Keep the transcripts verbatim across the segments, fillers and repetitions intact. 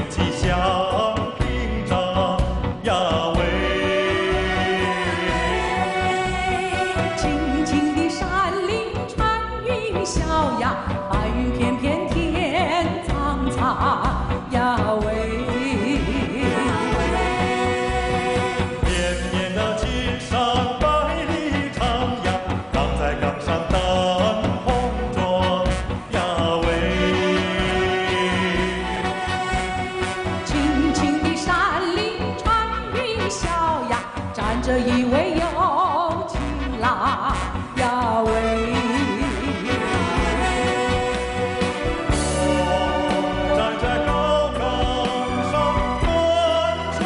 气象屏障，亚维。 青青的山林穿云霄呀，白云片片天苍苍，亚维。 站着一位有情郎，亚维。 我站在高岗上，远处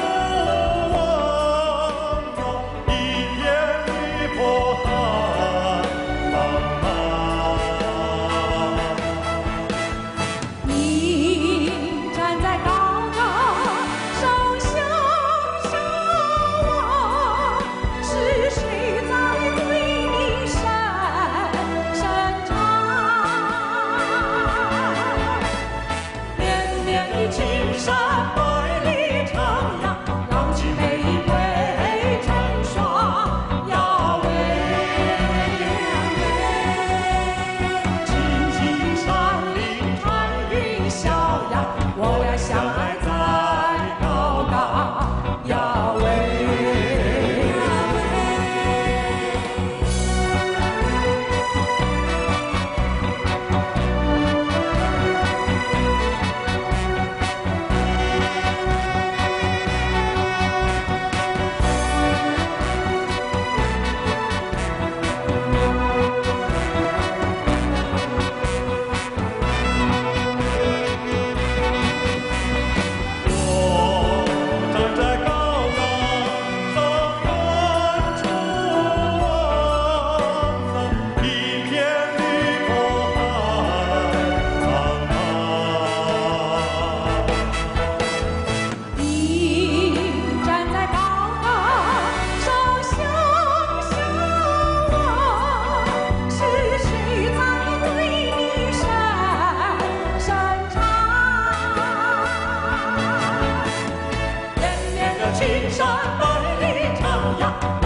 望着一片的波涛茫茫。 你站在高岗上，向下望。 是谁在对你伸伸长？绵绵的青山，百里长呀，浪迹玫瑰成双，亚维。青青的山林穿云霄呀，我俩相爱在高岗，亚维。 青山百里长呀。